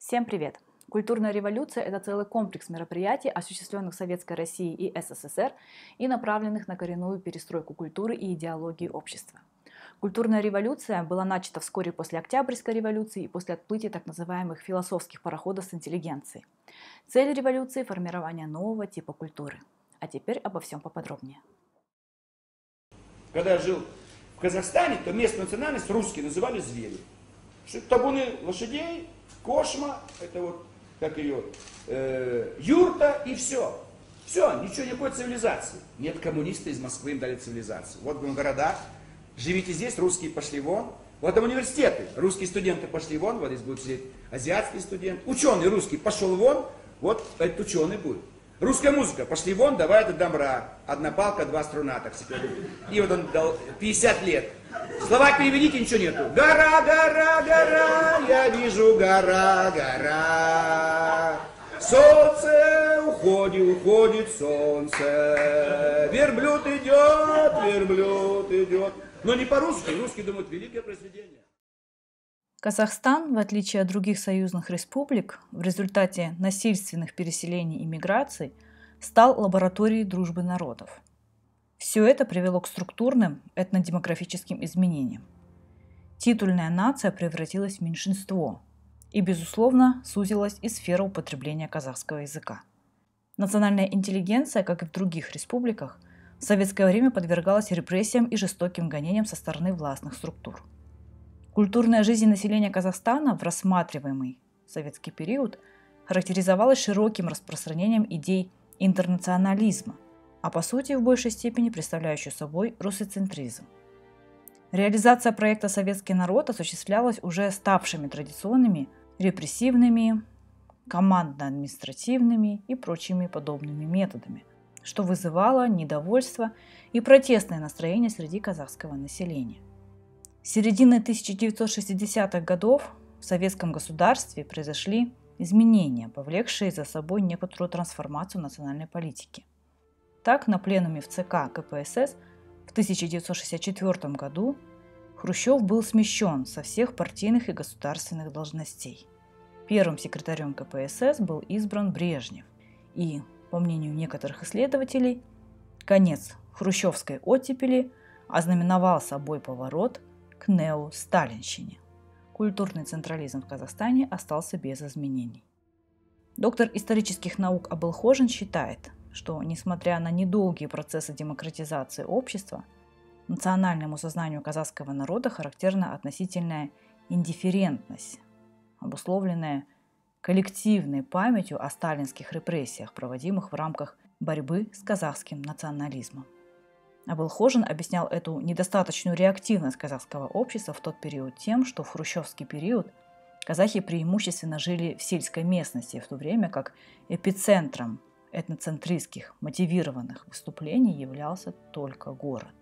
Всем привет! Культурная революция – это целый комплекс мероприятий, осуществленных в Советской России и СССР и направленных на коренную перестройку культуры и идеологии общества. Культурная революция была начата вскоре после Октябрьской революции и после отплытия так называемых философских пароходов с интеллигенцией. Цель революции – формирование нового типа культуры. А теперь обо всем поподробнее. Когда я жил в Казахстане, то местную национальность русские называли звери. Табуны лошадей, кошма, это вот как ее, юрта и все. Все, ничего, никакой цивилизации. Нет, коммунисты из Москвы им дали цивилизацию. Вот в городах, живите здесь, русские пошли вон. Вот там университеты, русские студенты пошли вон, вот здесь будут сидеть азиатские студенты. Ученый русский пошел вон, вот этот ученый будет. Русская музыка, пошли вон, давай это домра. Одна палка, два струна, так сказать. И вот он дал 50 лет. Слова переведите, ничего нету. Гора, гора, гора, я вижу гора, гора. Солнце уходит, уходит солнце. Верблюд идет. Но не по-русски, русские думают, великое произведение. Казахстан, в отличие от других союзных республик, в результате насильственных переселений и миграций стал лабораторией дружбы народов. Все это привело к структурным этнодемографическим изменениям. Титульная нация превратилась в меньшинство и, безусловно, сузилась и сфера употребления казахского языка. Национальная интеллигенция, как и в других республиках, в советское время подвергалась репрессиям и жестоким гонениям со стороны властных структур. Культурная жизнь населения Казахстана в рассматриваемый советский период характеризовалась широким распространением идей интернационализма, а по сути в большей степени представляющую собой русоцентризм. Реализация проекта «Советский народ» осуществлялась уже ставшими традиционными репрессивными, командно-административными и прочими подобными методами, что вызывало недовольство и протестное настроение среди казахского населения. С середины 1960-х годов в советском государстве произошли изменения, повлекшие за собой некоторую трансформацию национальной политики. Так, на пленуме в ЦК КПСС в 1964 году Хрущев был смещен со всех партийных и государственных должностей. Первым секретарем КПСС был избран Брежнев, и, по мнению некоторых исследователей, конец хрущевской оттепели ознаменовал собой поворот к неосталинщине. Культурный централизм в Казахстане остался без изменений. Доктор исторических наук Абылхожин считает, что, несмотря на недолгие процессы демократизации общества, национальному сознанию казахского народа характерна относительная индифферентность, обусловленная коллективной памятью о сталинских репрессиях, проводимых в рамках борьбы с казахским национализмом. Абылхожин объяснял эту недостаточную реактивность казахского общества в тот период тем, что в хрущевский период казахи преимущественно жили в сельской местности, в то время как эпицентром этноцентристских мотивированных выступлений являлся только город.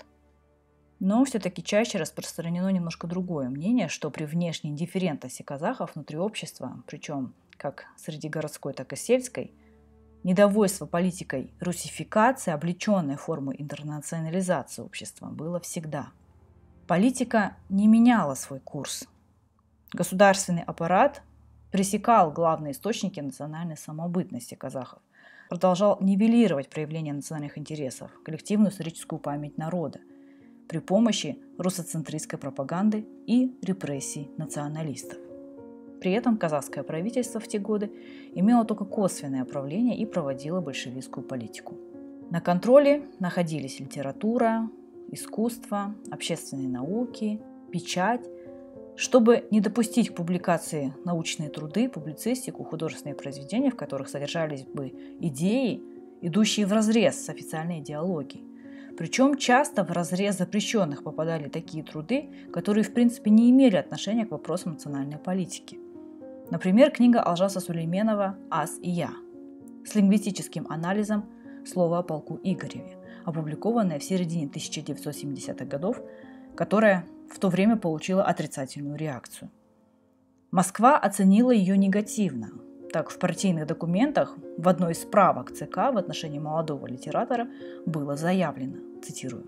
Но все-таки чаще распространено немножко другое мнение, что при внешней индифферентности казахов внутри общества, причем как среди городской, так и сельской, недовольство политикой русификации, облеченной формой интернационализации общества, было всегда. Политика не меняла свой курс. Государственный аппарат пресекал главные источники национальной самобытности казахов, продолжал нивелировать проявление национальных интересов, коллективную историческую память народа при помощи русоцентристской пропаганды и репрессий националистов. При этом казахское правительство в те годы имело только косвенное правление и проводило большевистскую политику. На контроле находились литература, искусство, общественные науки, печать. Чтобы не допустить к публикации научные труды, публицистику, художественные произведения, в которых содержались бы идеи, идущие вразрез с официальной идеологией. Причем часто в разрез запрещенных попадали такие труды, которые в принципе не имели отношения к вопросам национальной политики. Например, книга Алжаса Сулейменова «Ас и я» с лингвистическим анализом слова о полку Игореве, опубликованная в середине 1970-х годов, которая в то время получила отрицательную реакцию. Москва оценила ее негативно. Так, в партийных документах в одной из справок ЦК в отношении молодого литератора было заявлено, цитирую: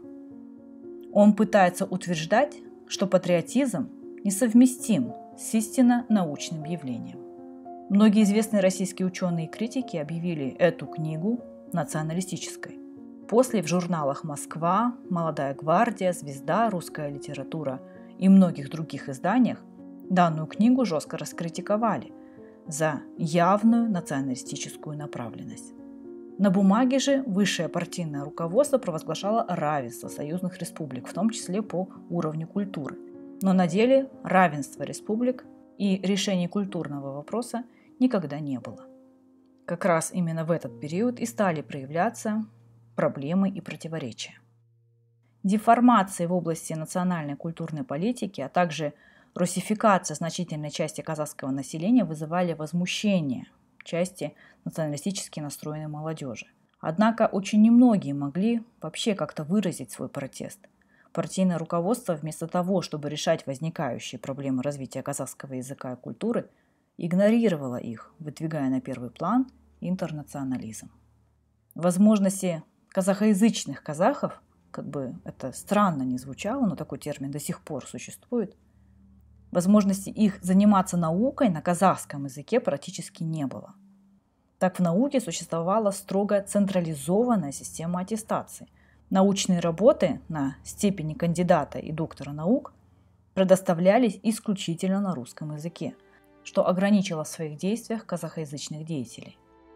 «Он пытается утверждать, что патриотизм несовместим с истинно научным явлением». Многие известные российские ученые и критики объявили эту книгу националистической. После в журналах «Москва», «Молодая гвардия», «Звезда», «Русская литература» и многих других изданиях данную книгу жестко раскритиковали за явную националистическую направленность. На бумаге же высшее партийное руководство провозглашало равенство союзных республик, в том числе по уровню культуры. Но на деле равенства республик и решения культурного вопроса никогда не было. Как раз именно в этот период и стали проявляться проблемы и противоречия. Деформации в области национальной культурной политики, а также русификация значительной части казахского населения вызывали возмущение части националистически настроенной молодежи. Однако очень немногие могли вообще как-то выразить свой протест. Партийное руководство вместо того, чтобы решать возникающие проблемы развития казахского языка и культуры, игнорировало их, выдвигая на первый план интернационализм. Возможности казахоязычных казахов, как бы это странно ни звучало, но такой термин до сих пор существует, возможности их заниматься наукой на казахском языке практически не было. Так в науке существовала строго централизованная система аттестации. Научные работы на степени кандидата и доктора наук предоставлялись исключительно на русском языке, что ограничило в своих действиях казахоязычных деятелей.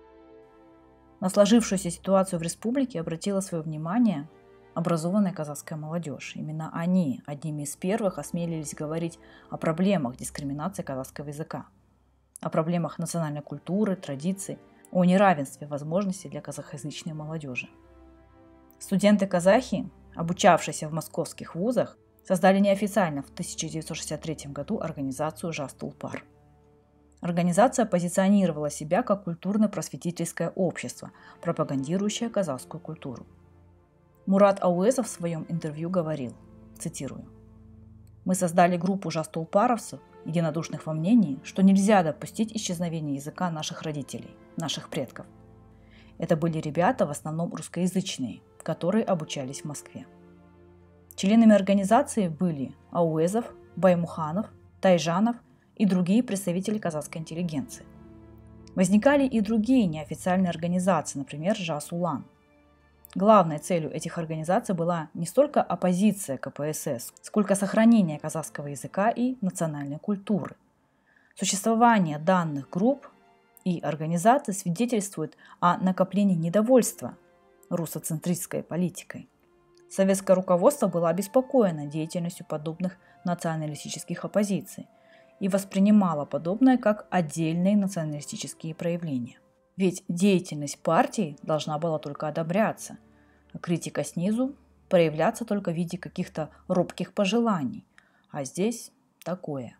На сложившуюся ситуацию в республике обратила свое внимание образованная казахская молодежь. Именно они одними из первых осмелились говорить о проблемах дискриминации казахского языка, о проблемах национальной культуры, традиций, о неравенстве возможностей для казахоязычной молодежи. Студенты-казахи, обучавшиеся в московских вузах, создали неофициально в 1963 году организацию «Жас Тулпар». Организация позиционировала себя как культурно-просветительское общество, пропагандирующее казахскую культуру. Мурат Ауэзов в своем интервью говорил, цитирую: «Мы создали группу жас-тулпаровцев, единодушных во мнении, что нельзя допустить исчезновения языка наших родителей, наших предков. Это были ребята в основном русскоязычные, которые обучались в Москве. Членами организации были Ауэзов, Баймуханов, Тайжанов и другие представители казахской интеллигенции. Возникали и другие неофициальные организации, например, Жас Улан. Главной целью этих организаций была не столько оппозиция КПСС, сколько сохранение казахского языка и национальной культуры. Существование данных групп и организаций свидетельствует о накоплении недовольства руссоцентристской политикой. Советское руководство было обеспокоено деятельностью подобных националистических оппозиций и воспринимало подобное как отдельные националистические проявления. Ведь деятельность партии должна была только одобряться, а критика снизу проявляться только в виде каких-то робких пожеланий. А здесь такое.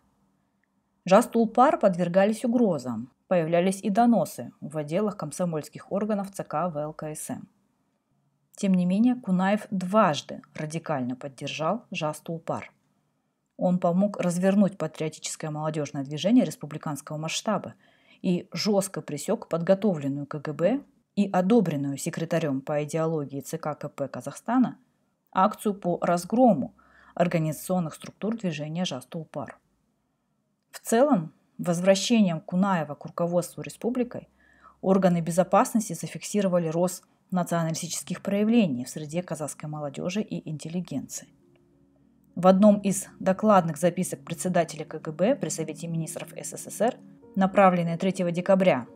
Жас Тулпар подвергались угрозам, появлялись и доносы в отделах комсомольских органов ЦК ВЛКСМ. Тем не менее, Кунаев дважды радикально поддержал Жас Тулпар. Он помог развернуть патриотическое молодежное движение республиканского масштаба и жестко пресек подготовленную КГБ и одобренную секретарем по идеологии ЦК КП Казахстана акцию по разгрому организационных структур движения Жас Тулпар. В целом, возвращением Кунаева к руководству республикой органы безопасности зафиксировали рост националистических проявлений в среде казахской молодежи и интеллигенции. В одном из докладных записок председателя КГБ при Совете министров СССР, направленной 3 декабря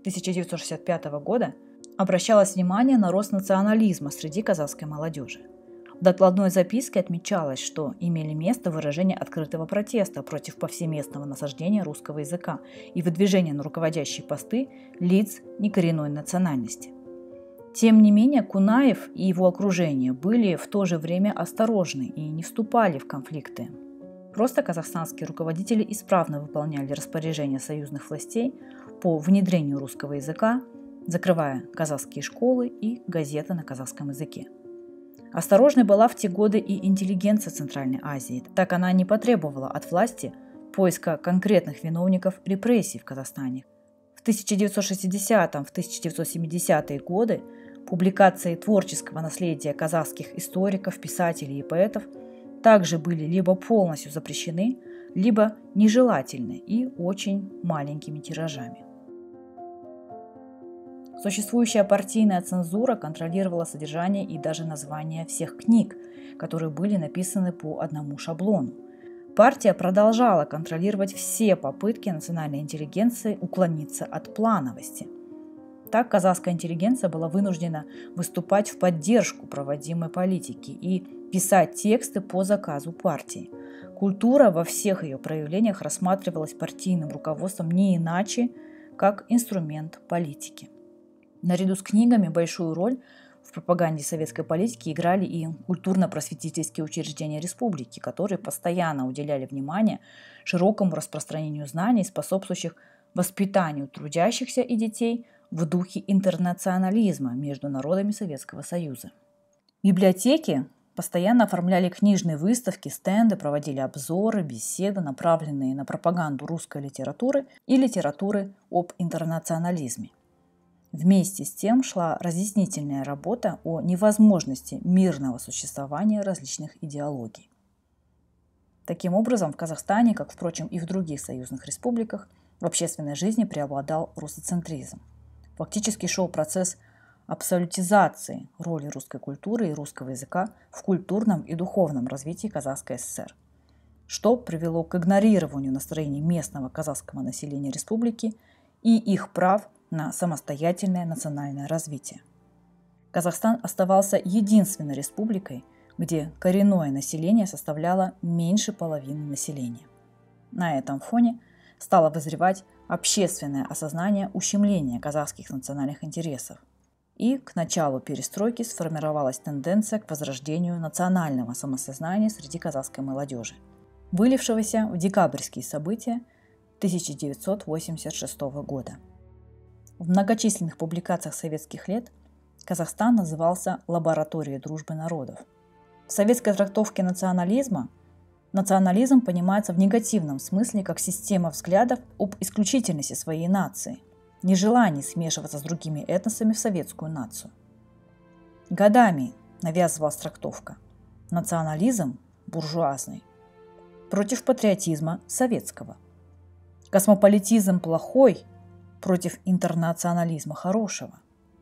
1965 года, обращалось внимание на рост национализма среди казахской молодежи. В докладной записке отмечалось, что имели место выражения открытого протеста против повсеместного насаждения русского языка и выдвижения на руководящие посты лиц некоренной национальности. Тем не менее, Кунаев и его окружение были в то же время осторожны и не вступали в конфликты. Просто казахстанские руководители исправно выполняли распоряжения союзных властей по внедрению русского языка, закрывая казахские школы и газеты на казахском языке. Осторожной была в те годы и интеллигенция Центральной Азии, так она не потребовала от власти поиска конкретных виновников репрессий в Казахстане. В 1960-1970-е годы публикации творческого наследия казахских историков, писателей и поэтов также были либо полностью запрещены, либо нежелательны и очень маленькими тиражами. Существующая партийная цензура контролировала содержание и даже название всех книг, которые были написаны по одному шаблону. Партия продолжала контролировать все попытки национальной интеллигенции уклониться от плановости. Так казахская интеллигенция была вынуждена выступать в поддержку проводимой политики и писать тексты по заказу партии. Культура во всех ее проявлениях рассматривалась партийным руководством не иначе, как инструмент политики. Наряду с книгами большую роль в пропаганде советской политики играли и культурно-просветительские учреждения республики, которые постоянно уделяли внимание широкому распространению знаний, способствующих воспитанию трудящихся и детей в духе интернационализма между народами Советского Союза. Библиотеки постоянно оформляли книжные выставки, стенды, проводили обзоры, беседы, направленные на пропаганду русской литературы и литературы об интернационализме. Вместе с тем шла разъяснительная работа о невозможности мирного существования различных идеологий. Таким образом, в Казахстане, как, впрочем, и в других союзных республиках, в общественной жизни преобладал русоцентризм. Фактически шел процесс абсолютизации роли русской культуры и русского языка в культурном и духовном развитии Казахской ССР, что привело к игнорированию настроений местного казахского населения республики и их прав на самостоятельное национальное развитие. Казахстан оставался единственной республикой, где коренное население составляло меньше половины населения. На этом фоне стало вызревать общественное осознание ущемления казахских национальных интересов. И к началу перестройки сформировалась тенденция к возрождению национального самосознания среди казахской молодежи, вылившегося в декабрьские события 1986 года. В многочисленных публикациях советских лет Казахстан назывался «лабораторией дружбы народов». В советской трактовке национализма национализм понимается в негативном смысле как система взглядов об исключительности своей нации, нежелании смешиваться с другими этносами в советскую нацию. Годами навязывалась трактовка национализм буржуазный против патриотизма советского, космополитизм плохой против интернационализма хорошего.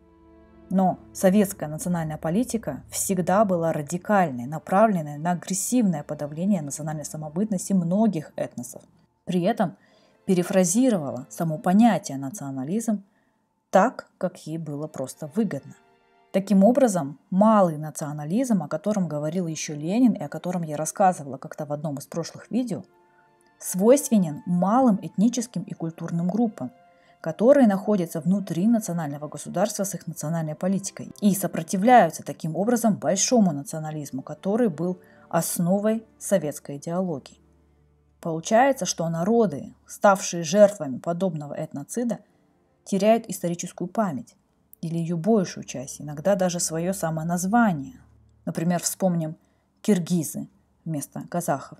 Но советская национальная политика всегда была радикальной, направленной на агрессивное подавление национальной самобытности многих этносов. При этом перефразировала само понятие национализм так, как ей было просто выгодно. Таким образом, малый национализм, о котором говорил еще Ленин и о котором я рассказывала как-то в одном из прошлых видео, свойственен малым этническим и культурным группам, которые находятся внутри национального государства с их национальной политикой и сопротивляются таким образом большому национализму, который был основой советской идеологии. Получается, что народы, ставшие жертвами подобного этноцида, теряют историческую память или ее большую часть, иногда даже свое самое название. Например, вспомним киргизы вместо казахов.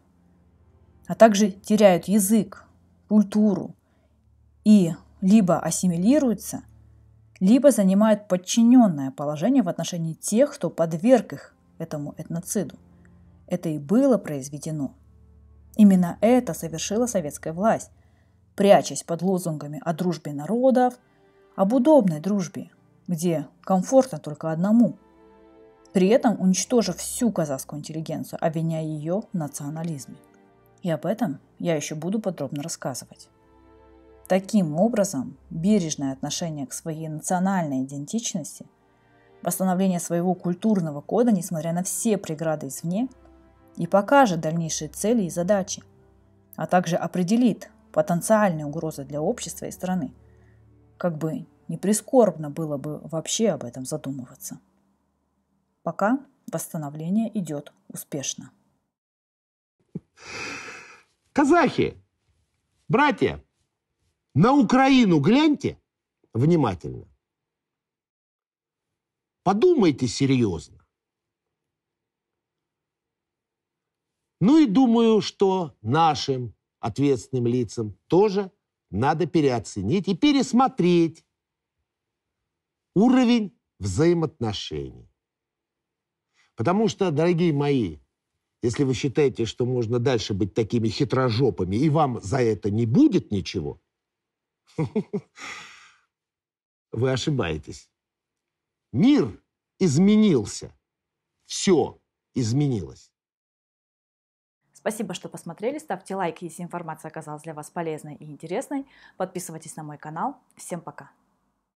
А также теряют язык, культуру и либо ассимилируются, либо занимают подчиненное положение в отношении тех, кто подверг их этому этноциду. Это и было произведено. Именно это совершила советская власть, прячась под лозунгами о дружбе народов, об удобной дружбе, где комфортно только одному, при этом уничтожив всю казахскую интеллигенцию, обвиняя ее в национализме. И об этом я еще буду подробно рассказывать. Таким образом, бережное отношение к своей национальной идентичности, восстановление своего культурного кода, несмотря на все преграды извне, и покажет дальнейшие цели и задачи, а также определит потенциальные угрозы для общества и страны. Как бы не прискорбно было бы вообще об этом задумываться. Пока восстановление идет успешно. Казахи, братья, на Украину гляньте внимательно. Подумайте серьезно. Ну и думаю, что нашим ответственным лицам тоже надо переоценить и пересмотреть уровень взаимоотношений. Потому что, дорогие мои, если вы считаете, что можно дальше быть такими хитрожопами, и вам за это не будет ничего, вы ошибаетесь. Мир изменился. Все изменилось. Спасибо, что посмотрели. Ставьте лайки, если информация оказалась для вас полезной и интересной. Подписывайтесь на мой канал. Всем пока!